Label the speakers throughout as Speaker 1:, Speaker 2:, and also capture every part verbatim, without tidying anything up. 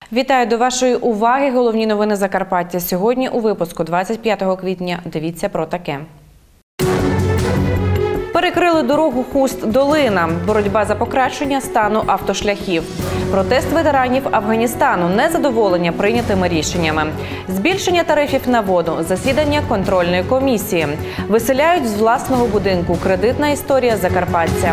Speaker 1: Вітаю, до вашої уваги головні новини Закарпаття. Сьогодні у випуску двадцять п'ятого квітня дивіться про таке. Перекрили дорогу Хуст-Долина. Боротьба за покращення стану автошляхів. Протест ветеранів Афганістану. Незадоволення прийнятими рішеннями. Збільшення тарифів на воду. Засідання контрольної комісії. Виселяють з власного будинку. Кредитна історія закарпатця.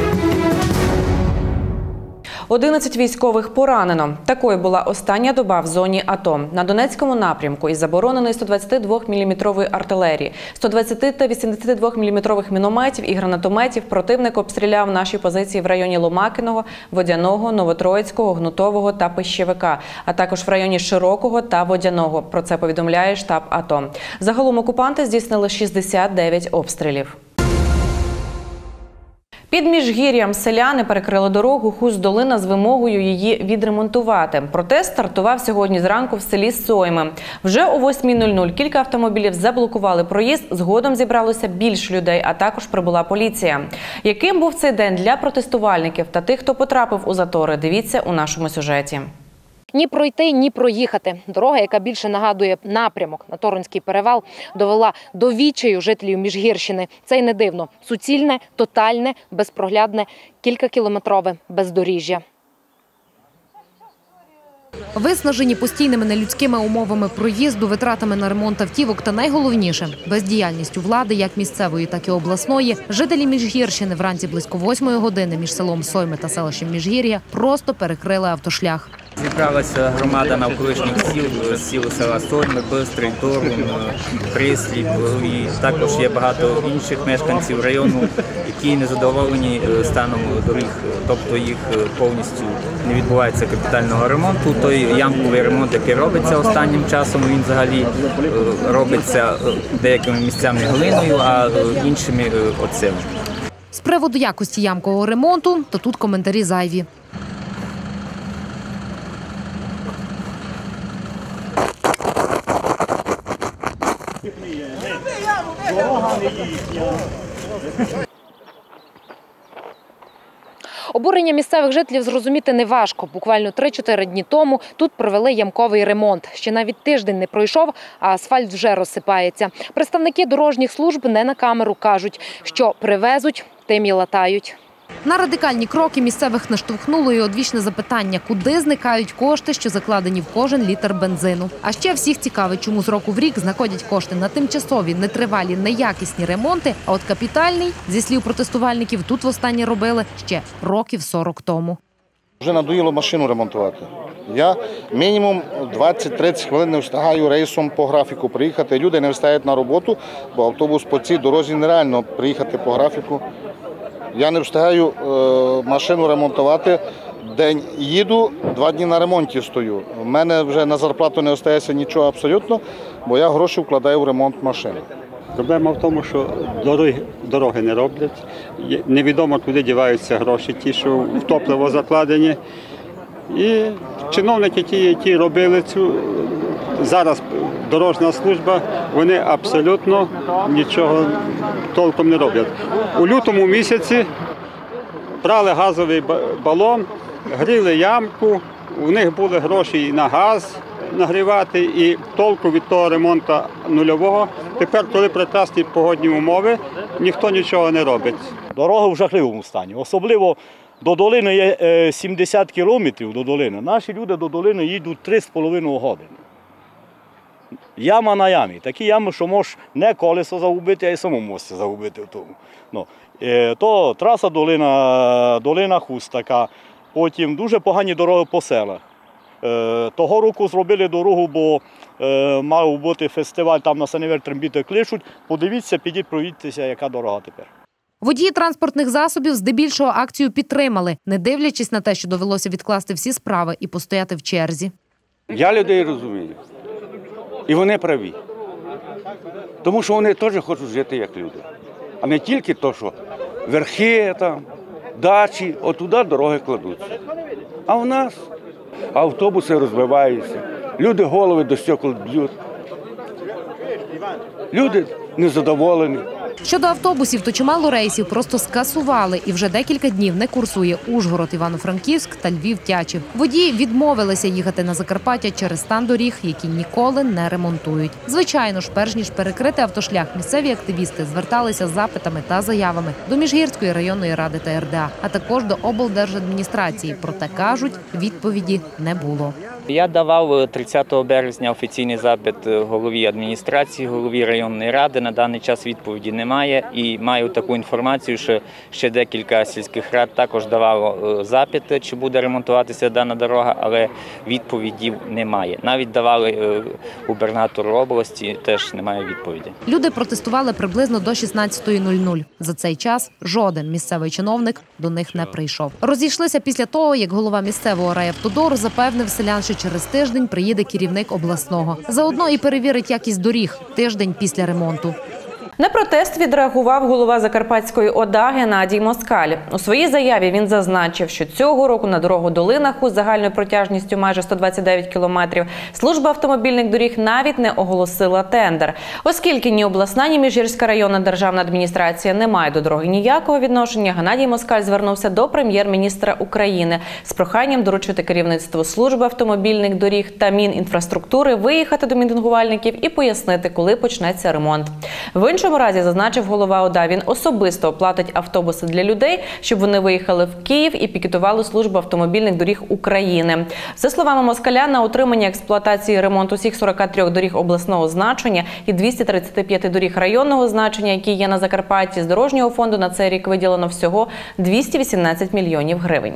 Speaker 1: одинадцять військових поранено. Такою була остання доба в зоні АТО. На Донецькому напрямку із забороненої сто двадцятидвоміліметрової артилерії, сто двадцяти та вісімдесятидвоміліметрових мінометів і гранатометів противник обстріляв наші позиції в районі Ломакиного, Водяного, Новотроїцького, Гнутового та Пищевика, а також в районі Широкого та Водяного. Про це повідомляє штаб АТО. Загалом окупанти здійснили шістдесят дев'ять обстрілів. Під Міжгір'ям селяни перекрили дорогу Хуст-Долина з вимогою її відремонтувати. Протест стартував сьогодні зранку в селі Сойми. Вже о восьмій нуль нуль кілька автомобілів заблокували проїзд, згодом зібралося більше людей, а також прибула поліція. Яким був цей день для протестувальників та тих, хто потрапив у затори, дивіться у нашому сюжеті.
Speaker 2: Ні пройти, ні проїхати. Дорога, яка більше нагадує напрямок на Торонський перевал, довела до відчаю жителів Міжгірщини. Це й не дивно. Суцільне, тотальне, безпроглядне, кількакілометрове бездоріжжя. Виснажені постійними нелюдськими умовами проїзду, витратами на ремонт автівок та найголовніше – бездіяльністю влади, як місцевої, так і обласної, жителі Міжгірщини вранці близько восьмої години між селом Сойми та селищем Міжгір'я просто перекрили автошлях.
Speaker 3: Зібралася громада навколишніх сіл, сіл села Сойми, Бистрий, Торун, Присліп, і також є багато інших мешканців району, які не задоволені станом доріг, тобто їх повністю не відбувається капітального ремонту. Той ямковий ремонт, який робиться останнім часом, він взагалі робиться деякими місцями глиною, а іншими оцем.
Speaker 2: З приводу якості ямкового ремонту, то тут коментарі зайві. Обурення місцевих жителів зрозуміти неважко. Буквально три-чотири дні тому тут провели ямковий ремонт. Ще навіть тиждень не пройшов, а асфальт вже розсипається. Представники дорожніх служб не на камеру кажуть, що привезуть, тим і латають. На радикальні кроки місцевих наштовхнуло і одвічне запитання, куди зникають кошти, що закладені в кожен літр бензину. А ще всіх цікавить, чому з року в рік знаходять кошти на тимчасові, нетривалі, неякісні ремонти, а от капітальний, зі слів протестувальників, тут востаннє робили ще років сорок тому.
Speaker 4: Вже надоїло машину ремонтувати. Я мінімум двадцять-тридцять хвилин не встигаю рейсом по графіку приїхати. Люди не встають на роботу, бо автобус по цій дорозі нереально приїхати по графіку. Я не встигаю е, машину ремонтувати, день їду, два дні на ремонті стою. У мене вже на зарплату не остається нічого абсолютно, бо я гроші вкладаю в ремонт машини.
Speaker 5: Проблема в тому, що дороги, дороги не роблять, невідомо куди діваються гроші, ті, що в топливо закладені. І чиновники, ті, які робили цю, зараз дорожня служба, вони абсолютно нічого толком не роблять. У лютому місяці брали газовий балон, гріли ямку, у них були гроші і на газ нагрівати, і толку від того ремонту нульового. Тепер, коли прекрасні погодні умови, ніхто нічого не робить.
Speaker 6: Дорога в жахливому стані, особливо до долини є сімдесят кілометрів до долини. Наші люди до долини їдуть три з половиною години. Яма на ямі. Такі ями, що можеш не колесо загубити, а й самому можеш загубити в тому. Ну, то траса долина, долина Хуст така. Потім дуже погані дороги по селах. Того року зробили дорогу, бо мав бути фестиваль, там на Саневер трембіти кличуть. Подивіться, підіть, проїдьтеся, яка дорога тепер.
Speaker 2: Водії транспортних засобів здебільшого акцію підтримали, не дивлячись на те, що довелося відкласти всі справи і постояти в черзі.
Speaker 7: Я людей розумію. І вони праві. Тому що вони теж хочуть жити як люди. А не тільки то, що верхи, там, дачі, отуди дороги кладуться. А в нас автобуси розбиваються, люди голови до стекол б'ють. Люди незадоволені.
Speaker 2: Щодо автобусів, то чимало рейсів просто скасували і вже декілька днів не курсує Ужгород, Івано-Франківськ та Львів-Тячів. Водії відмовилися їхати на Закарпаття через стан доріг, які ніколи не ремонтують. Звичайно ж, перш ніж перекрити автошлях, місцеві активісти зверталися з запитами та заявами до Міжгірської районної ради та ер де а, а також до облдержадміністрації. Проте, кажуть, відповіді не було.
Speaker 3: Я давав тридцятого березня офіційний запит голові адміністрації, голові районної ради. На даний час відповіді немає. І маю таку інформацію, що ще декілька сільських рад також давало запит, чи буде ремонтуватися дана дорога, але відповідів немає. Навіть давали губернатору області, теж немає відповіді.
Speaker 2: Люди протестували приблизно до шістнадцятої нуль нуль. За цей час жоден місцевий чиновник до них не прийшов. Розійшлися після того, як голова місцевого райавтодору запевнив селян, що через тиждень приїде керівник обласного. Заодно і перевірить якість доріг тиждень після ремонту.
Speaker 1: На протест відреагував голова Закарпатської ОДА Геннадій Москаль. У своїй заяві він зазначив, що цього року на дорогу до Линаху з загальною протяжністю майже сто двадцять дев'ять кілометрів служба автомобільних доріг навіть не оголосила тендер. Оскільки ні обласна, ні Міжгірська районна державна адміністрація не має до дороги ніякого відношення, Геннадій Москаль звернувся до прем'єр-міністра України з проханням доручити керівництву служби автомобільних доріг та Мінінфраструктури виїхати до мітингувальників і пояснити, коли почнеться ремонт. В іншому разі, зазначив голова ОДА, він особисто оплатить автобуси для людей, щоб вони виїхали в Київ і пікетували службу автомобільних доріг України. За словами Москаля, на утримання, експлуатації і ремонт усіх сорока трьох доріг обласного значення і двохсот тридцяти п'яти доріг районного значення, які є на Закарпатті, з дорожнього фонду на цей рік виділено всього двісті вісімнадцять мільйонів гривень.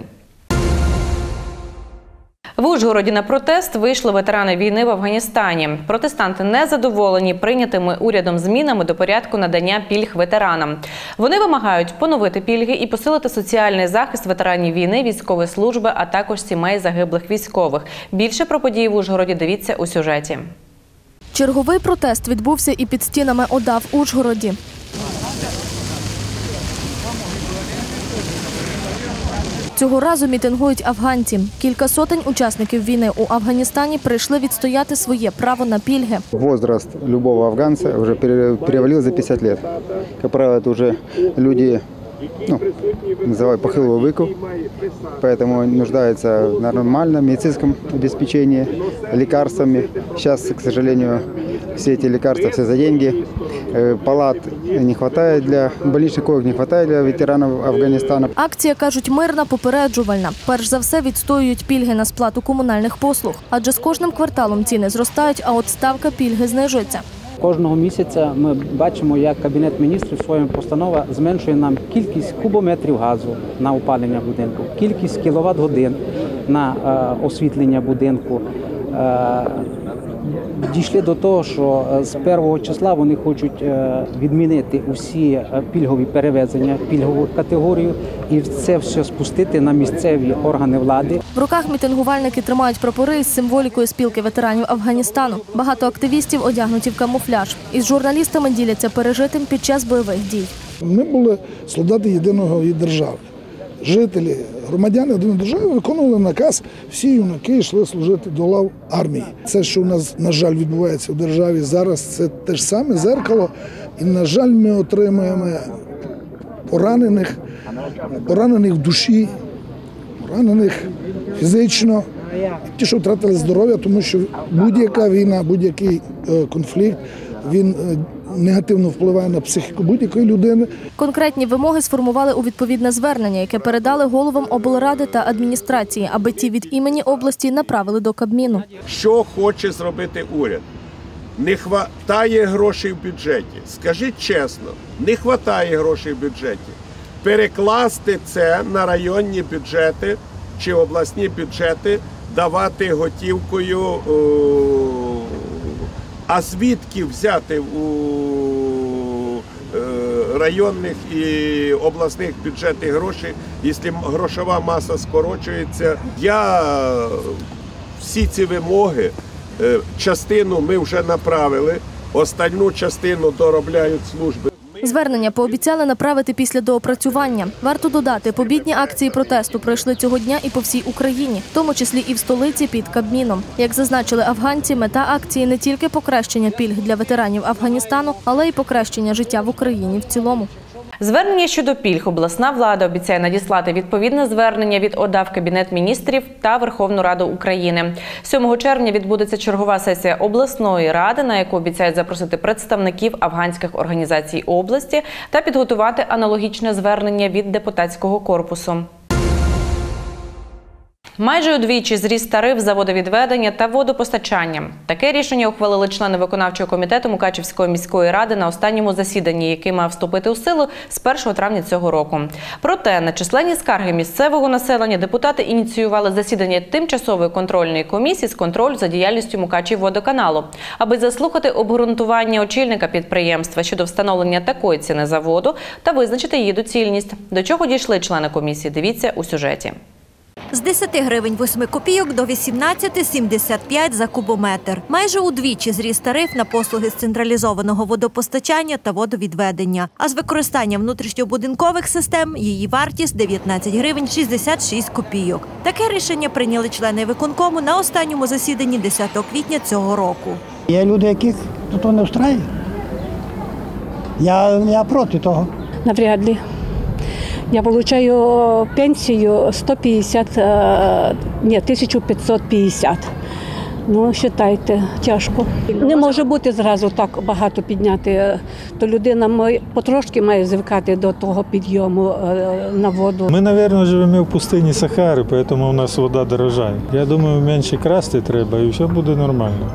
Speaker 1: В Ужгороді на протест вийшли ветерани війни в Афганістані. Протестанти не задоволені прийнятими урядом змінами до порядку надання пільг ветеранам. Вони вимагають поновити пільги і посилити соціальний захист ветеранів війни, військової служби, а також сімей загиблих військових. Більше про події в Ужгороді дивіться у сюжеті.
Speaker 8: Черговий протест відбувся і під стінами ОДА в Ужгороді. Цього разу мітингують афганці. Кілька сотень учасників війни у Афганістані прийшли відстояти своє право на пільги.
Speaker 9: Возраст любого афганца уже перевалил за пятьдесят лет. Как правило, это уже люди, ну, называют похилого веку, поэтому нуждаются в нормальном медицинском обеспечении, лекарствами. Сейчас, к сожалению, все эти лекарства все за деньги. Палат не хватает для больничных коек, не хватает для ветеранов Афганистана.
Speaker 8: Акція, кажуть, мирна, попереджувальна. Перш за все відстоюють пільги на сплату комунальних послуг. Адже з кожним кварталом ціни зростають, а от ставка пільги знижується.
Speaker 10: Кожного місяця ми бачимо, як Кабінет міністрів своїми постановами зменшує нам кількість кубометрів газу на опалення будинку, кількість кіловат-годин на освітлення будинку. Дійшли до того, що з першого числа вони хочуть відмінити усі пільгові перевезення, пільгову категорію і це все спустити на місцеві органи влади.
Speaker 8: В руках мітингувальники тримають прапори із символікою спілки ветеранів Афганістану. Багато активістів одягнуті в камуфляж. Із журналістами діляться пережитим під час бойових дій.
Speaker 11: Ми були солдати єдиної держави. Жителі, громадяни єдиної держави виконували наказ, всі юнаки йшли служити до лав армії. Це, що у нас, на жаль, відбувається в державі зараз, це те ж саме зеркало. І, на жаль, ми отримуємо поранених, поранених в душі, поранених фізично, ті, що втратили здоров'я, тому що будь-яка війна, будь-який конфлікт, він негативно впливає на психіку будь-якої людини.
Speaker 8: Конкретні вимоги сформували у відповідне звернення, яке передали головам облради та адміністрації, аби ті від імені області направили до Кабміну.
Speaker 12: Що хоче зробити уряд? Не вистачає грошей в бюджеті. Скажіть чесно, не вистачає грошей в бюджеті. Перекласти це на районні бюджети чи обласні бюджети, давати готівкою. А звідки взяти у районних і обласних бюджетів гроші, якщо грошова маса скорочується? Я всі ці вимоги, частину ми вже направили, остальну частину доробляють служби.
Speaker 8: Звернення пообіцяли направити після доопрацювання. Варто додати, побідні акції протесту пройшли цього дня і по всій Україні, в тому числі і в столиці під Кабміном. Як зазначили афганці, мета акції не тільки покращення пільг для ветеранів Афганістану, але й покращення життя в Україні в цілому.
Speaker 1: Звернення щодо пільг обласна влада обіцяє надіслати відповідне звернення від ОДА в Кабінет міністрів та Верховну Раду України. сьомого червня відбудеться чергова сесія обласної ради, на яку обіцяють запросити представників афганських організацій області та підготувати аналогічне звернення від депутатського корпусу. Майже удвічі зріс тариф за водовідведення та водопостачання. Таке рішення ухвалили члени виконавчого комітету Мукачівської міської ради на останньому засіданні, який мав вступити у силу з першого травня цього року. Проте на численні скарги місцевого населення депутати ініціювали засідання тимчасової контрольної комісії з контролю за діяльністю Мукачівводоканалу, аби заслухати обґрунтування очільника підприємства щодо встановлення такої ціни за воду та визначити її доцільність. До чого дійшли члени комісії, дивіться у сюжеті.
Speaker 13: З десяти гривень восьми копійок до вісімнадцяти сімдесят п'ять за кубометр. Майже удвічі зріс тариф на послуги з централізованого водопостачання та водовідведення. А з використанням внутрішньобудинкових систем її вартість дев'ятнадцять гривень шістдесят шість копійок. Таке рішення прийняли члени виконкому на останньому засіданні десятого квітня цього року.
Speaker 14: Є люди, яких то не встраює. Я, я проти того.
Speaker 15: Навряд ли. Я получаю пенсію сто п'ятдесят, ні, тисячу п'ятсот п'ятдесят. Ну, вважайте, тяжко. Не може бути зразу так багато підняти. То людина має, потрошки має звикати до того підйому на воду.
Speaker 16: Ми, мабуть, живемо в пустині Сахари, тому у нас вода дорожає. Я думаю, менше красти треба і все буде нормально.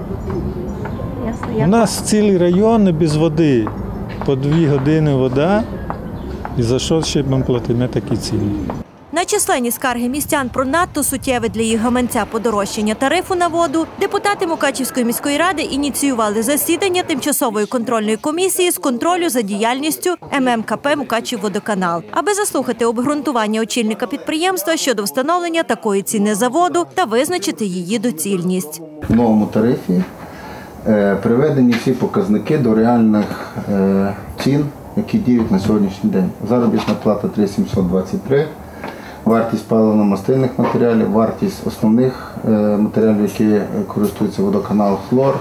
Speaker 16: У нас цілі райони без води. По дві години вода. І за що ще ми платимо такі ціни?
Speaker 13: На численні скарги містян про надто суттєве для їх гаманця подорожчання тарифу на воду депутати Мукачівської міської ради ініціювали засідання тимчасової контрольної комісії з контролю за діяльністю ем ем ка пе «Мукачівводоканал», аби заслухати обґрунтування очільника підприємства щодо встановлення такої ціни за воду та визначити її доцільність.
Speaker 17: В новому тарифі приведені всі показники до реальних цін, які діють на сьогоднішній день. Заробітна плата три тисячі сімсот двадцять три, вартість паливно-мастильних матеріалів, вартість основних матеріалів, які користуються водоканал, хлор,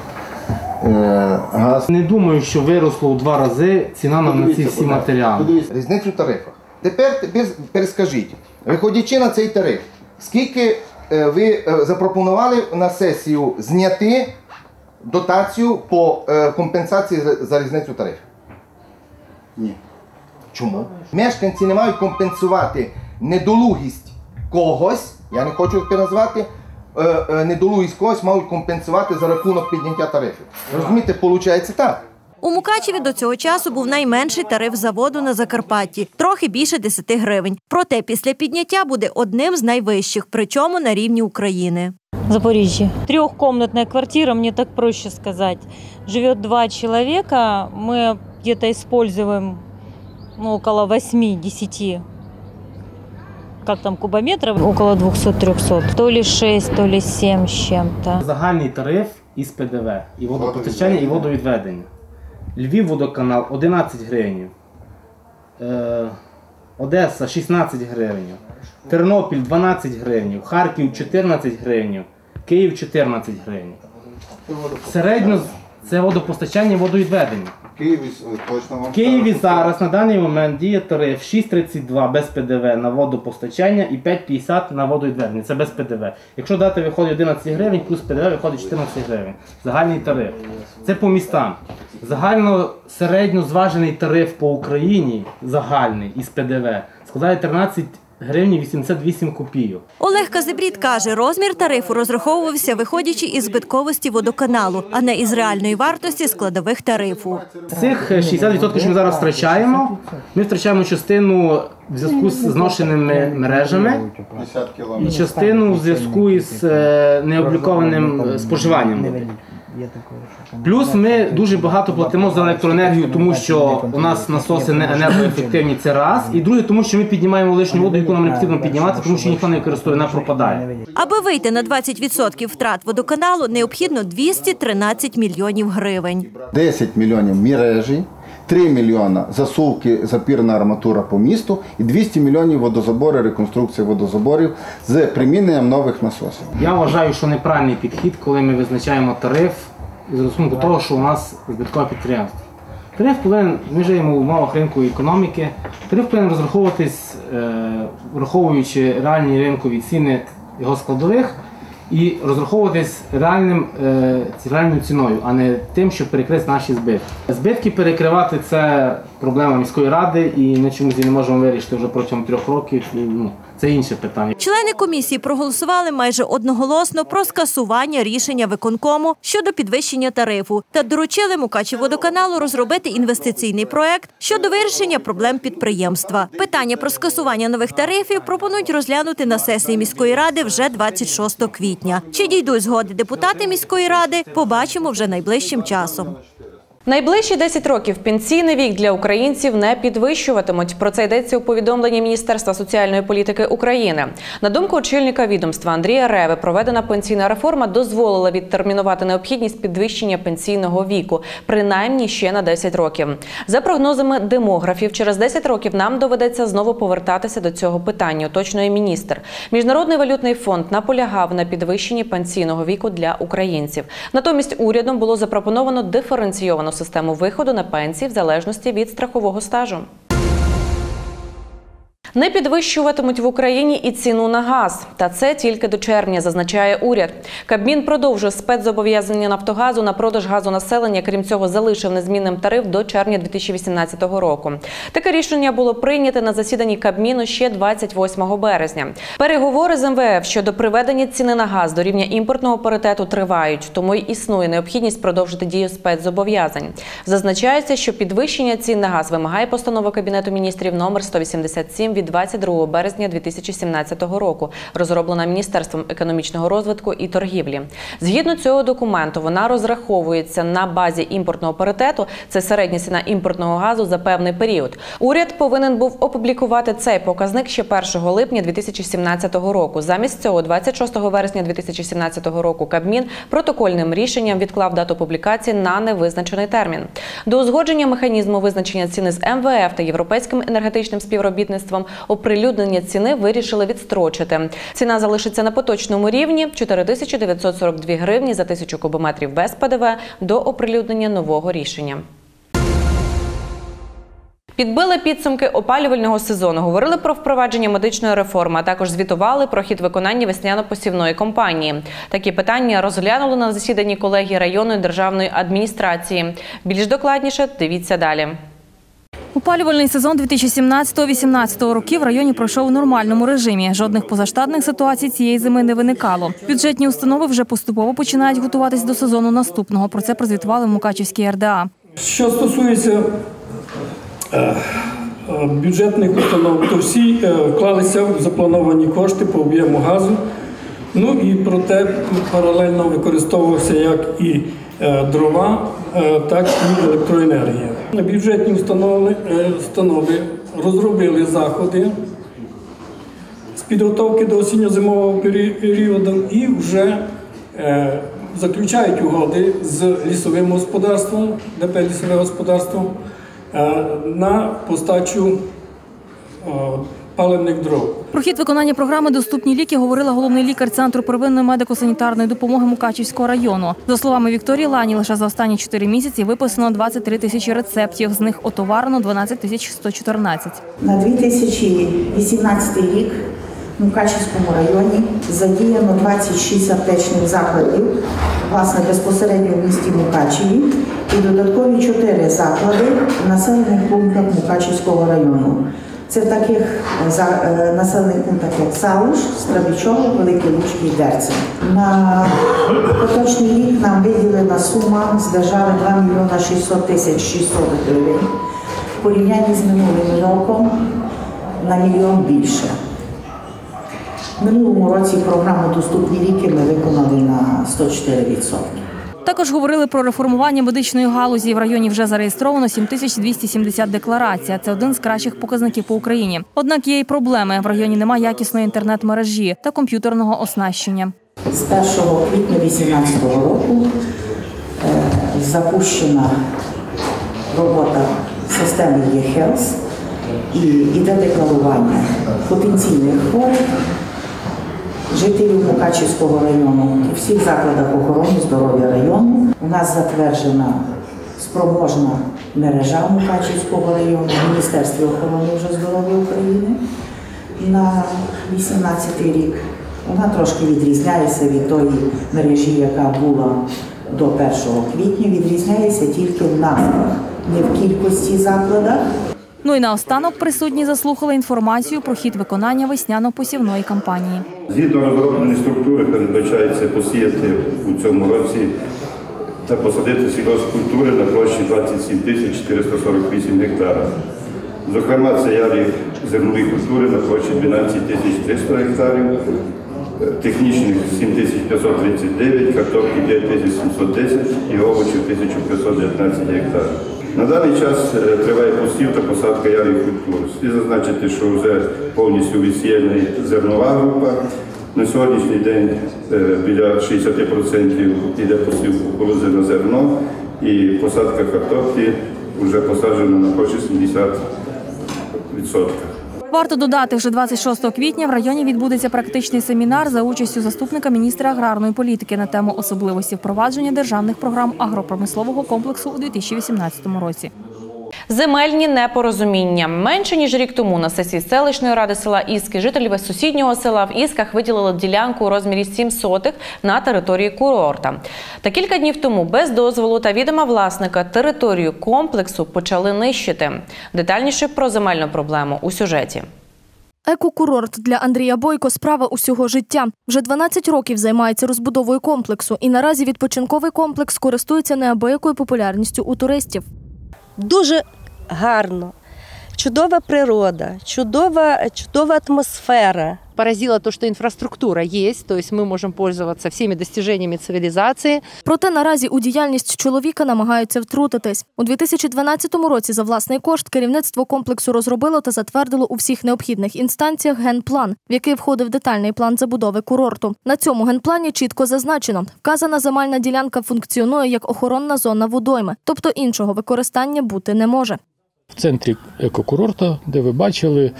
Speaker 17: газ.
Speaker 18: Не думаю, що виросло у два рази ціна на ці всі матеріали.
Speaker 19: Різницю в тарифах. Тепер перескажіть, виходячи на цей тариф, скільки ви запропонували на сесію зняти дотацію по компенсації за різницю тарифів? Ні. Чому? Мешканці не мають компенсувати недолугість когось, я не хочу це назвати, недолугість когось мають компенсувати за рахунок підняття тарифів. Розумієте, виходить так.
Speaker 13: У Мукачеві до цього часу був найменший тариф за воду на Закарпатті – трохи більше десяти гривень. Проте після підняття буде одним з найвищих, причому на рівні України.
Speaker 20: Запоріжжя. Трехкомнатная квартира, мне так проще сказать. Живет два человека, мы где-то используем ну, около восьми-десяти, как там, кубометров, около двухсот-трехсот. То ли шесть, то ли семь с чем-то.
Speaker 18: Загальний тариф із пе де ве, і водопостачання, і водовідведення. Львівводоканал – одинадцять гривень, Одеса – шістнадцять гривень, Тернопіль – дванадцять гривень, Харків – чотирнадцять гривень, Київ – чотирнадцять гривень. Середньо це водопостачання і водовідведення. В Києві зараз на даний момент діє тариф шість тридцять два без пе де ве на водопостачання і п'ять п'ятдесят на водовідведення. Це без пе де ве. Якщо дати виходить одинадцять гривень, плюс пе де ве виходить чотирнадцять гривень. Загальний тариф. Це по містам. Загально середньо зважений тариф по Україні, загальний із пе де ве, складає тринадцять гривень вісімдесят вісім копійок.
Speaker 13: Олег Казибрід каже, розмір тарифу розраховувався, виходячи із збитковості водоканалу, а не із реальної вартості складових тарифу.
Speaker 18: З цих шістдесят відсотків, що ми зараз втрачаємо, ми втрачаємо частину в зв'язку з зношеними мережами і частину в зв'язку із необлікованим споживанням води. Плюс ми дуже багато платимо за електроенергію, тому що у нас насоси не енергоефективні, це раз. І друге, тому що ми піднімаємо лишню воду, яку нам не потрібно піднімати, тому що ніхто не використовує, вона пропадає.
Speaker 13: Аби вийти на двадцять відсотків втрат водоканалу, необхідно двісті тринадцять мільйонів гривень.
Speaker 17: десять мільйонів мережі три мільйона засувки, запірна арматура по місту і двісті мільйонів водозабори, реконструкція водозаборів з приміненням нових насосів.
Speaker 18: Я вважаю, що неправильний підхід, коли ми визначаємо тариф з рахунку того, що у нас збиткове підприємство. Тариф повинен, ми живемо в умовах ринку економіки, тариф повинен розраховуватись, враховуючи реальні ринкові ціни його складових, і розраховуватись реальним, реальною ціною, а не тим, щоб перекрити наші збитки. Збитки перекривати – це проблема міської ради, і ми чомусь її не можемо вирішити вже протягом трьох років. Ну, це інше питання.
Speaker 13: Члени комісії проголосували майже одноголосно про скасування рішення виконкому щодо підвищення тарифу та доручили Мукачевводоканалу розробити інвестиційний проект щодо вирішення проблем підприємства. Питання про скасування нових тарифів пропонують розглянути на сесії міської ради вже двадцять шостого квітня. Чи дійдуть згоди депутати міської ради, побачимо вже найближчим часом.
Speaker 1: Найближчі десять років пенсійний вік для українців не підвищуватимуть. Про це йдеться у повідомленні Міністерства соціальної політики України. На думку очільника відомства Андрія Реви, проведена пенсійна реформа дозволила відтермінувати необхідність підвищення пенсійного віку, принаймні ще на десять років. За прогнозами демографів, через десять років нам доведеться знову повертатися до цього питання, уточнює міністр. Міжнародний валютний фонд наполягав на підвищенні пенсійного віку для українців. Натомість урядом було запропоновано диференційовану систему виходу на пенсії в залежності від страхового стажу. Не підвищуватимуть в Україні і ціну на газ. Та це тільки до червня, зазначає уряд. Кабмін продовжує спецзобов'язання «Нафтогазу» на продаж газу населення. Крім цього, залишив незмінним тариф до червня дві тисячі вісімнадцятого року. Таке рішення було прийнято на засіданні Кабміну ще двадцять восьмого березня. Переговори з ем ве еф щодо приведення ціни на газ до рівня імпортного паритету тривають, тому й існує необхідність продовжити дію спецзобов'язань. Зазначається, що підвищення цін на газ вимагає постанова Кабінету міністрів номер сто вісімдесят сім від двадцять другого березня дві тисячі сімнадцятого року, розроблена Міністерством економічного розвитку і торгівлі. Згідно цього документу, вона розраховується на базі імпортного паритету, це середня ціна імпортного газу за певний період. Уряд повинен був опублікувати цей показник ще першого липня дві тисячі сімнадцятого року. Замість цього, двадцять шостого вересня дві тисячі сімнадцятого року, Кабмін протокольним рішенням відклав дату публікації на невизначений термін. До узгодження механізму визначення ціни з ем ве еф та Європейським енергетичним співробітництвом оприлюднення ціни вирішили відстрочити. Ціна залишиться на поточному рівні – чотири тисячі дев'ятсот сорок дві гривні за тисячу кубометрів без пе де ве до оприлюднення нового рішення. Підбили підсумки опалювального сезону, говорили про впровадження медичної реформи, а також звітували про хід виконання весняно-посівної кампанії. Такі питання розглянули на засіданні колегії районної державної адміністрації. Більш докладніше дивіться далі.
Speaker 21: Опалювальний сезон дві тисячі сімнадцятого - дві тисячі вісімнадцятого років в районі пройшов у нормальному режимі. Жодних позаштатних ситуацій цієї зими не виникало. Бюджетні установи вже поступово починають готуватись до сезону наступного. Про це прозвітували в Мукачівській ер де а.
Speaker 22: Що стосується е, бюджетних установ, то всі е, вклалися в заплановані кошти по об'єму газу. Ну і проте паралельно використовувався як і е, дрова, е, так і електроенергія. Бюджетні установи, е, установи розробили заходи з підготовки до осінньо-зимового періоду і вже е, заключають угоди з лісовим господарством, де пе лісове господарство, е, на постачу е, паливних дров.
Speaker 21: Про хід виконання програми «Доступні ліки» говорила головний лікар Центру первинної медико-санітарної допомоги Мукачівського району. За словами Вікторії Лані, лише за останні чотири місяці виписано двадцять три тисячі рецептів, з них отоварено дванадцять тисяч сто чотирнадцять.
Speaker 23: На дві тисячі вісімнадцятий рік в Мукачівському районі задіяно двадцять шість аптечних закладів, власне, безпосередньо в місті Мукачеві, і додаткові чотири заклади в населених пунктах Мукачівського району. Це в таких населених пунктах, як Салуш, Страбічово, Великі Лучки і Дерце. На поточний рік нам виділена сума з держави два мільйони шістсот тисяч шістсот гривень. В порівнянні з минулим роком на мільйон більше. В минулому році програму «Доступні ліки» ми виконали на сто чотири відсотки.
Speaker 21: Також говорили про реформування медичної галузі. В районі вже зареєстровано сім тисяч двісті сімдесят декларацій. Це один з кращих показників по Україні. Однак є й проблеми. В районі немає якісної інтернет-мережі та комп'ютерного оснащення.
Speaker 23: З першого квітня дві тисячі вісімнадцятого року е, запущена робота системи e-health і йде декларування потенційних хворих жителів Мукачівського району у всіх закладах охорони здоров'я району. У нас затверджена спроможна мережа Мукачівського району в Міністерстві охорони вже здоров'я України на вісімнадцятий рік. Вона трошки відрізняється від тої мережі, яка була до першого квітня, відрізняється тільки в назвах, не в кількості закладах.
Speaker 21: Ну і наостанок присутні заслухали інформацію про хід виконання весняно-посівної кампанії.
Speaker 4: Згідно розробленої структури передбачається посіяти у цьому році та посадити сільгоспкультури на площі двадцять сім тисяч чотириста сорок вісім гектарів. Зокрема, це ярі зернові культури на площі дванадцять тисяч триста гектарів, технічних сім тисяч п'ятсот тридцять дев'ять, картоплі п'ять тисяч сімсот десять і овочів тисяча п'ятсот дев'ятнадцять гектарів. На даний час триває посів та посадка ярих культур. Слід зазначити, що вже повністю відсіяна зернова група. На сьогоднішній день біля шістдесят відсотків йде посів кукурудзи на зерно і посадка картоплі вже посаджена на площі сімдесят відсотків.
Speaker 21: Варто додати, вже двадцять шостого квітня в районі відбудеться практичний семінар за участю заступника міністра аграрної політики на тему особливості впровадження державних програм агропромислового комплексу у дві тисячі вісімнадцятому році.
Speaker 1: Земельні непорозуміння. Менше ніж рік тому на сесії селищної ради села Іски жителі сусіднього села в Ісках виділили ділянку у розмірі сім сотих на території курорта. Та кілька днів тому без дозволу та відома власника територію комплексу почали нищити. Детальніше про земельну проблему у сюжеті.
Speaker 8: Екокурорт для Андрія Бойко – справа усього життя. Вже дванадцять років займається розбудовою комплексу і наразі відпочинковий комплекс користується неабиякою популярністю у туристів.
Speaker 5: Дуже гарно, чудова природа, чудова, чудова атмосфера.
Speaker 2: Поразило то, что инфраструктура есть, то есть мы можем пользоваться всеми достижениями цивилизации.
Speaker 8: Проте наразі у діяльність чоловіка намагаються втрутитись. У дві тисячі дванадцятому році за власний кошт керівництво комплексу розробило та затвердило у всіх необхідних інстанціях генплан, в який входив детальний план забудови курорту. На цьому генплані чітко зазначено, вказана земельна ділянка функціонує як охоронна зона водойми, тобто іншого використання бути не може.
Speaker 6: В центрі екокурорту, де ви бачили,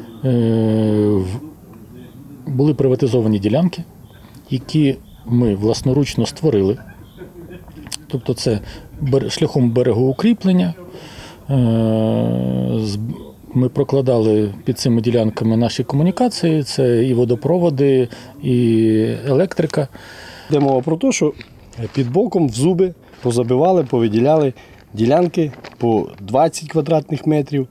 Speaker 6: були приватизовані ділянки, які ми власноручно створили. Тобто це шляхом берегоукріплення. Ми прокладали під цими ділянками наші комунікації, це і водопроводи, і електрика.
Speaker 24: Йде мова про те, що під боком в зуби позабивали, повиділяли ділянки по двадцять квадратних метрів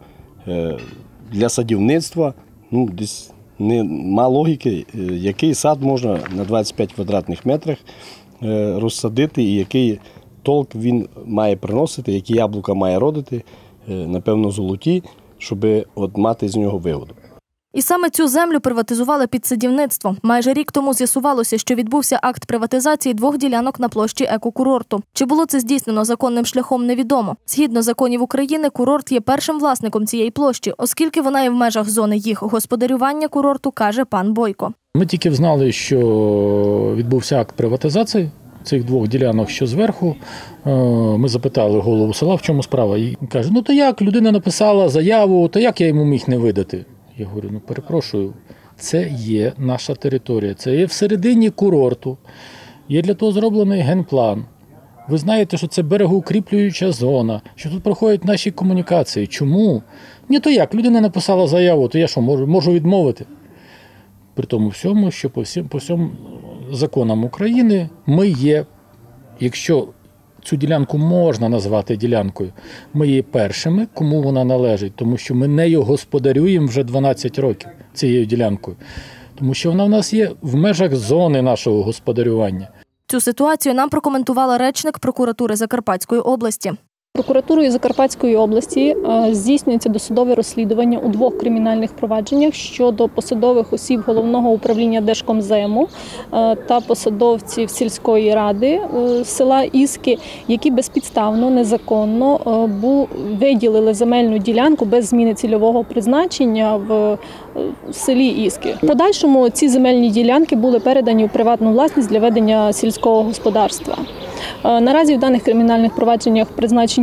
Speaker 24: для садівництва. Ну, десь нема логіки, який сад можна на двадцять п'ять квадратних метрах розсадити і який толк він має приносити, які яблука має родити, напевно, золоті, щоб от мати з нього вигоду.
Speaker 8: І саме цю землю приватизували під садівництво. Майже рік тому з'ясувалося, що відбувся акт приватизації двох ділянок на площі екокурорту. Чи було це здійснено законним шляхом, невідомо. Згідно законів України, курорт є першим власником цієї площі, оскільки вона є в межах зони їх господарювання курорту, каже пан Бойко.
Speaker 6: Ми тільки знали, що відбувся акт приватизації цих двох ділянок, що зверху. Ми запитали голову села, в чому справа. І каже, ну то як, людина написала заяву, то як я йому міг не видати? Я говорю, ну перепрошую, це є наша територія, це є всередині курорту, є для того зроблений генплан. Ви знаєте, що це берегоукріплююча зона, що тут проходять наші комунікації. Чому? Ні, то як, людина написала заяву, то я що, можу, можу відмовити? При тому всьому, що по всім, по всім законам України ми є, якщо цю ділянку можна назвати ділянкою, ми є першими, кому вона належить, тому що ми нею господарюємо вже дванадцять років цією ділянкою, тому що вона в нас є в межах зони нашого господарювання.
Speaker 8: Цю ситуацію нам прокоментувала речник прокуратури Закарпатської області.
Speaker 25: Прокуратурою Закарпатської області здійснюється досудове розслідування у двох кримінальних провадженнях щодо посадових осіб Головного управління Держкомзему та посадовців сільської ради села Іски, які безпідставно, незаконно виділили земельну ділянку без зміни цільового призначення в селі Іски. В подальшому ці земельні ділянки були передані у приватну власність для ведення сільського господарства. Наразі в даних кримінальних провадженнях призначені експерти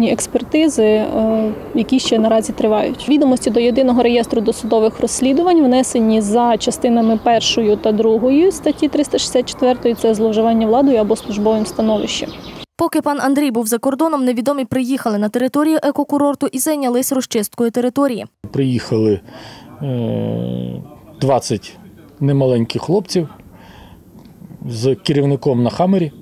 Speaker 25: експертизи, які ще наразі тривають. Відомості до єдиного реєстру досудових розслідувань внесені за частинами першою та другою статті триста шістдесят чотири – це зловживання владою або службовим становищем.
Speaker 8: Поки пан Андрій був за кордоном, невідомі приїхали на територію екокурорту і зайнялись розчисткою території.
Speaker 6: Приїхали двадцять немаленьких хлопців з керівником на Хаммері.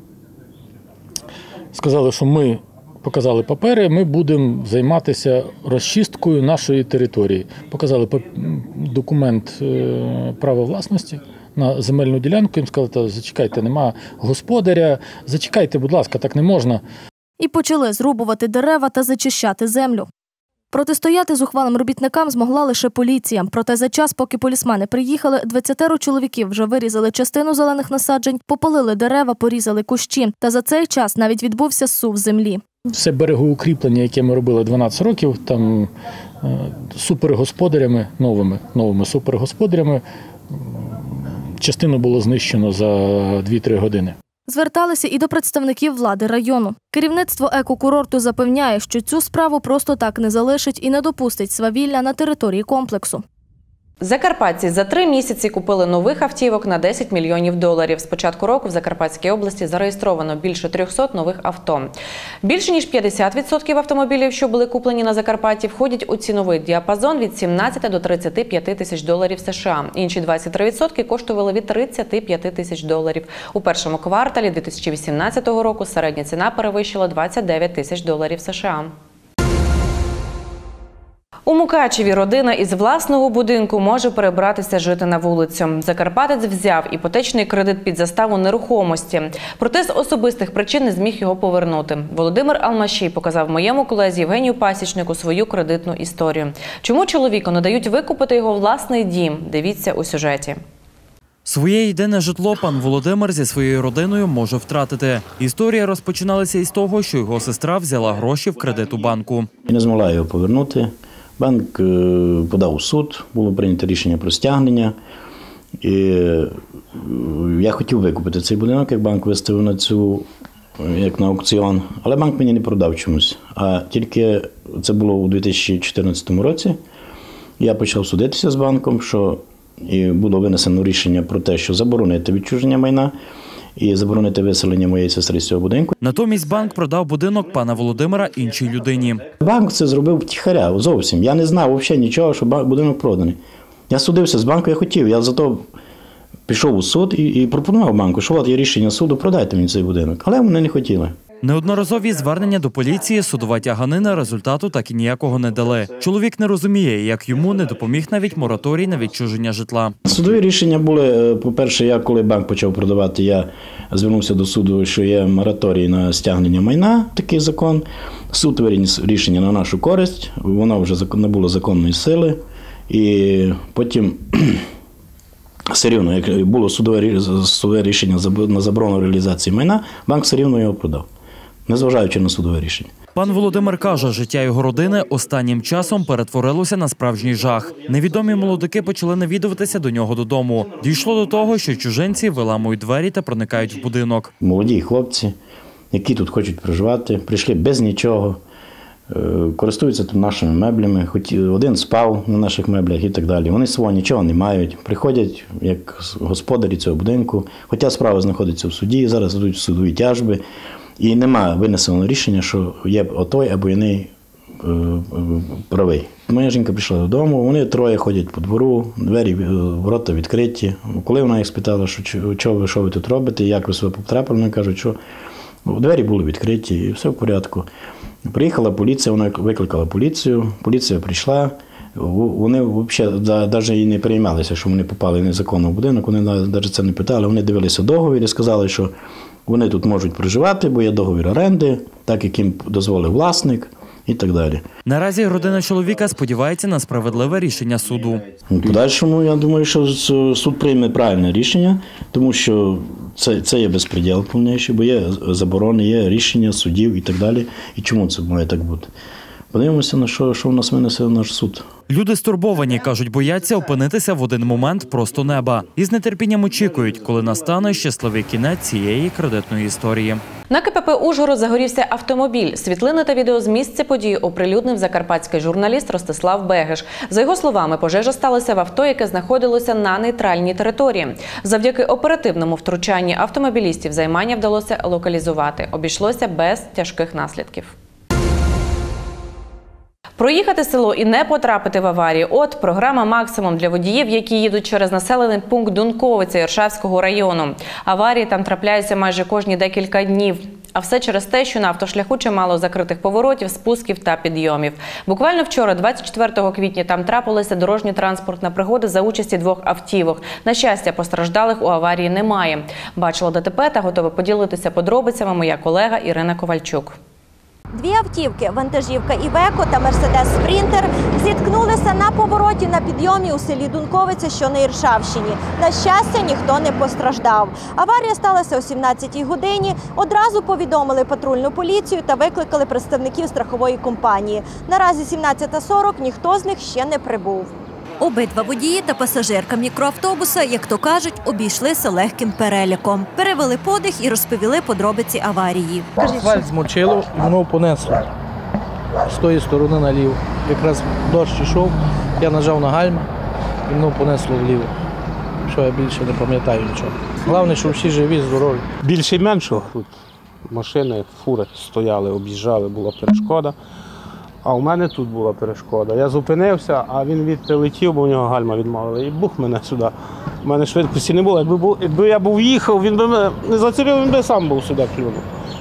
Speaker 6: Сказали, що ми показали папери, ми будемо займатися розчисткою нашої території. Показали документ права власності на земельну ділянку. Їм сказали, зачекайте, нема господаря, зачекайте, будь ласка, так не можна.
Speaker 8: І почали зрубувати дерева та зачищати землю. Протистояти зухвалим робітникам змогла лише поліція. Проте за час, поки полісмени приїхали, двадцятеро чоловіків вже вирізали частину зелених насаджень, попалили дерева, порізали кущі. Та за цей час навіть відбувся зсув землі.
Speaker 6: Все берегоукріплення, яке ми робили дванадцять років, там супергосподарями, новими, новими супергосподарями, частину було знищено за дві-три години.
Speaker 8: Зверталися і до представників влади району. Керівництво екокурорту запевняє, що цю справу просто так не залишить і не допустить свавілля на території комплексу.
Speaker 1: Закарпатці за три місяці купили нових автівок на десять мільйонів доларів. З початку року в Закарпатській області зареєстровано більше трьохсот нових авто. Більше ніж п'ятдесят відсотків автомобілів, що були куплені на Закарпатті, входять у ціновий діапазон від сімнадцяти до тридцяти п'яти тисяч доларів США. Інші двадцять три відсотки коштували від тридцяти п'яти тисяч доларів. У першому кварталі дві тисячі вісімнадцятого року середня ціна перевищила двадцять дев'ять тисяч доларів США. У Мукачеві родина із власного будинку може перебратися жити на вулицю. Закарпатець взяв іпотечний кредит під заставу нерухомості. Проте з особистих причин не зміг його повернути. Володимир Алмашій показав моєму колезі Євгенію Пасічнику свою кредитну історію. Чому чоловіку не дають викупити його власний дім? Дивіться у сюжеті.
Speaker 3: Своє єдине житло пан Володимир зі своєю родиною може втратити. Історія розпочиналася із того, що його сестра взяла гроші в кредит у банку.
Speaker 7: Я не змогла його повернути. Банк подав у суд, було прийнято рішення про стягнення. І я хотів викупити цей будинок, як банк виставив на цю, як на аукціон, але банк мені не продав чомусь. А тільки це було у дві тисячі чотирнадцятому році. Я почав судитися з банком, що і було винесено рішення про те, що заборонити відчуження майна і заборонити виселення моєї сестри з цього будинку.
Speaker 3: Натомість банк продав будинок пана Володимира іншій людині.
Speaker 7: Банк це зробив втіхаря зовсім. Я не знав взагалі нічого, що будинок проданий. Я судився з банком, я хотів. Я зато пішов у суд і, і пропонував банку, що от є рішення суду, продайте мені цей будинок. Але вони не хотіли.
Speaker 3: Неодноразові звернення до поліції, судова тяганина результату так і ніякого не дали. Чоловік не розуміє, як йому не допоміг навіть мораторій на відчуження житла.
Speaker 7: Судові рішення були, по-перше, я коли банк почав продавати, я звернувся до суду, що є мораторій на стягнення майна, такий закон. Суд виніс рішення на нашу користь, воно вже не було законної сили. І потім все рівно, як було судове, судове рішення на заборону реалізації майна, банк все рівно його продав, незважаючи на судове рішення.
Speaker 3: Пан Володимир каже, життя його родини останнім часом перетворилося на справжній жах. Невідомі молодики почали навідуватися до нього додому. Дійшло до того, що чужинці виламують двері та проникають в будинок.
Speaker 7: Молоді хлопці, які тут хочуть проживати, прийшли без нічого, користуються тут нашими меблями, хоч один спав на наших меблях і так далі. Вони свого нічого не мають, приходять як господарі цього будинку, хоча справа знаходиться в суді, зараз йдуть судові тяжби. І немає винесеного рішення, що є отой або іний е, е, правий. Моя жінка прийшла додому, вони троє ходять по двору, двері, ворота відкриті. Коли вона їх спитала, що, що, ви, що ви тут робите, як ви себе потрапили, вони кажуть, що двері були відкриті і все в порядку. Приїхала поліція, вона викликала поліцію, поліція прийшла. Вони взагалі навіть і не переймалися, що вони попали в незаконний будинок, вони навіть це не питали, вони дивилися договір і сказали, що вони тут можуть проживати, бо є договір оренди, так як їм дозволив власник і так далі.
Speaker 3: Наразі родина чоловіка сподівається на справедливе рішення суду.
Speaker 7: У подальшому, я думаю, що суд прийме правильне рішення, тому що це, це є безпреділ повніший, бо є заборони, є рішення судів і так далі. І чому це має так бути? Подивимося, на що, що в нас винесе наш суд.
Speaker 3: Люди стурбовані, кажуть, бояться опинитися в один момент просто неба. І з нетерпінням очікують, коли настане щасливий кінець цієї кредитної історії.
Speaker 1: На КПП «Ужгород» загорівся автомобіль. Світлини та відео з місця події оприлюднив закарпатський журналіст Ростислав Бегеш. За його словами, пожежа сталася в авто, яке знаходилося на нейтральній території. Завдяки оперативному втручанні автомобілістів займання вдалося локалізувати. Обійшлося без тяжких наслідків. Проїхати село і не потрапити в аварію – от програма «Максимум» для водіїв, які їдуть через населений пункт Дунковиця Іршавського району. Аварії там трапляються майже кожні декілька днів. А все через те, що на автошляху чимало закритих поворотів, спусків та підйомів. Буквально вчора, двадцять четвертого квітня, там трапилася дорожньо-транспортна пригода за участі двох автівок. На щастя, постраждалих у аварії немає. Бачила ДТП та готова поділитися подробицями моя колега Ірина Ковальчук.
Speaker 13: Дві автівки – вантажівка «Івеко» та «Мерседес Спрінтер» зіткнулися на повороті на підйомі у селі Дунковиця, що на Іршавщині. На щастя, ніхто не постраждав. Аварія сталася о сімнадцятій годині. Одразу повідомили патрульну поліцію та викликали представників страхової компанії. Наразі сімнадцята сорок, ніхто з них ще не прибув. Обидва водії та пасажирка мікроавтобуса, як то кажуть, обійшлися легким переляком. Перевели подих і розповіли подробиці аварії.
Speaker 9: Асфальт змочило і воно понесло з тої сторони наліво. Якраз дощ йшов, я нажав на гальма і воно понесло вліво. Що я більше не пам'ятаю нічого. Головне, що всі живі, здорові.
Speaker 10: Більше і менше. Тут машини, фури стояли, об'їжджали, була перешкода. А у мене тут була перешкода. Я зупинився, а він відти летів, бо в нього гальма відмовили. І бух мене сюди. У мене швидкості не було. Якби, був, якби я був їхав, він би мене не зацепив, він би сам був сюди клюнув.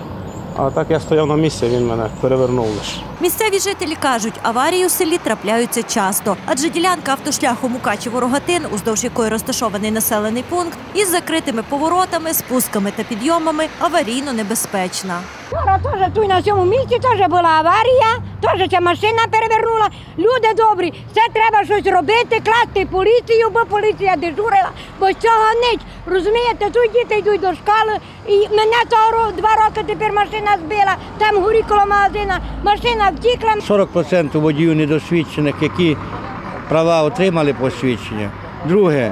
Speaker 10: А так я стояв на місці, він мене перевернув лише.
Speaker 13: Місцеві жителі кажуть, аварії у селі трапляються часто. Адже ділянка автошляху Мукачево-Рогатин, уздовж якої розташований населений пункт, із закритими поворотами, спусками та підйомами аварійно небезпечна.
Speaker 11: Вчора теж тут на цьому місці теж була аварія, теж ця машина перевернула. Люди добрі, це треба щось робити, класти поліцію, бо поліція дежурила, бо цього ніч. Розумієте, тут діти йдуть до школи, і мене того два роки тепер машина збила, там горі коло магазина, машина втікла.
Speaker 12: сорок відсотків водіїв недосвідчених, які права отримали посвідчення. Друге,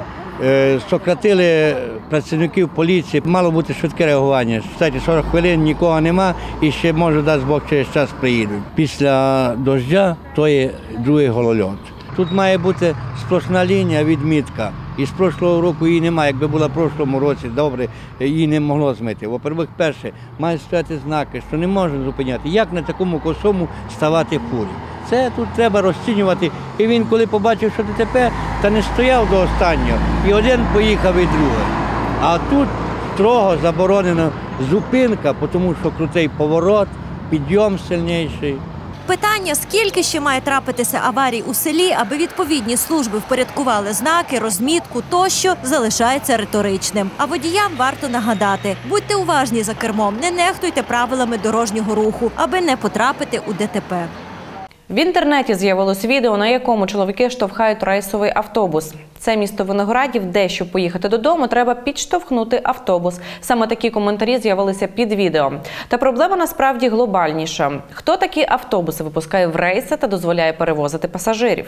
Speaker 12: сократили працівників поліції, мало бути швидке реагування. Кстати, сорок хвилин нікого нема і ще, може, дасть Бог, через час приїдуть. Після дождя то є другий голольот. Тут має бути сплошна лінія, відмітка. І з прошлого року її немає. Якби була в прошлому році, добре, її не могло змити. Во-первых, перше, мають стояти знаки, що не можна зупиняти. Як на такому косому ставати фурі? Це тут треба розцінювати. І він, коли побачив, що ДТП, та не стояв до останнього. І один поїхав, і другий. А тут строго заборонена зупинка, тому що крутий поворот, підйом сильніший.
Speaker 13: Питання, скільки ще має трапитися аварій у селі, аби відповідні служби впорядкували знаки, розмітку тощо, залишається риторичним. А водіям варто нагадати – будьте уважні за кермом, не нехтуйте правилами дорожнього руху, аби не потрапити у ДТП.
Speaker 1: В інтернеті з'явилось відео, на якому чоловіки штовхають рейсовий автобус. Це місто Виноградів, де, щоб поїхати додому, треба підштовхнути автобус. Саме такі коментарі з'явилися під відео. Та проблема насправді глобальніша. Хто такі автобуси випускає в рейси та дозволяє перевозити пасажирів?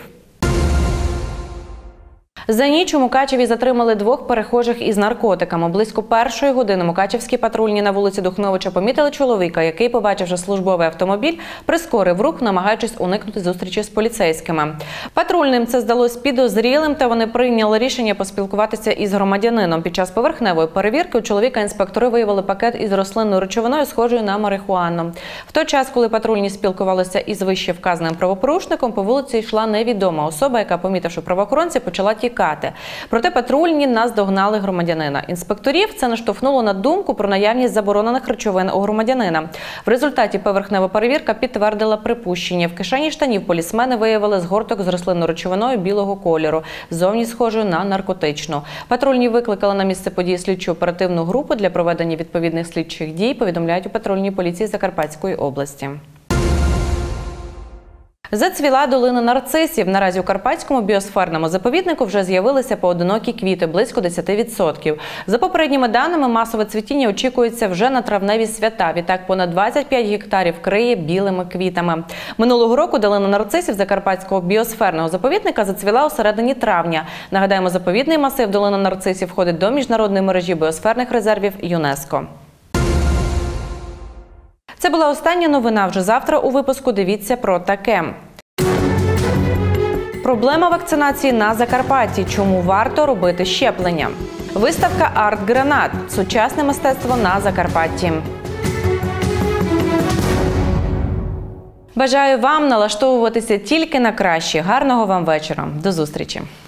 Speaker 1: За ніч у Мукачеві затримали двох перехожих із наркотиками. Близько першої години мукачевські патрульні на вулиці Духновича помітили чоловіка, який, побачивши службовий автомобіль, прискорив рух, намагаючись уникнути зустрічі з поліцейськими. Патрульним це здалось підозрілим, та вони прийняли рішення поспілкуватися із громадянином. Під час поверхневої перевірки у чоловіка інспектори виявили пакет із рослинною речовиною, схожою на марихуану. В той час, коли патрульні спілкувалися із вище вказаним правопорушником, по вулиці йшла невідома особа, яка, помітивши правоохоронців, почала тікати. Проте патрульні наздогнали громадянина. Інспекторів це наштовхнуло на думку про наявність заборонених речовин у громадянина. В результаті поверхнева перевірка підтвердила припущення. В кишені штанів полісмени виявили згорток з рослинною речовиною білого кольору, зовні схожою на наркотичну. Патрульні викликали на місце події слідчу оперативну групу для проведення відповідних слідчих дій, повідомляють у патрульній поліції Закарпатської області. Зацвіла долина нарцисів. Наразі у Карпатському біосферному заповіднику вже з'явилися поодинокі квіти – близько десяти відсотків. За попередніми даними, масове цвітіння очікується вже на травневі свята. Відтак, понад двадцять п'ять гектарів криє білими квітами. Минулого року долина нарцисів Закарпатського біосферного заповідника зацвіла у середині травня. Нагадаємо, заповідний масив долина нарцисів входить до міжнародної мережі біосферних резервів ЮНЕСКО. Це була остання новина. Вже завтра у випуску дивіться про таке. Проблема вакцинації на Закарпатті. Чому варто робити щеплення? Виставка «Арт-гранат» – сучасне мистецтво на Закарпатті. Бажаю вам налаштовуватися тільки на краще. Гарного вам вечора. До зустрічі.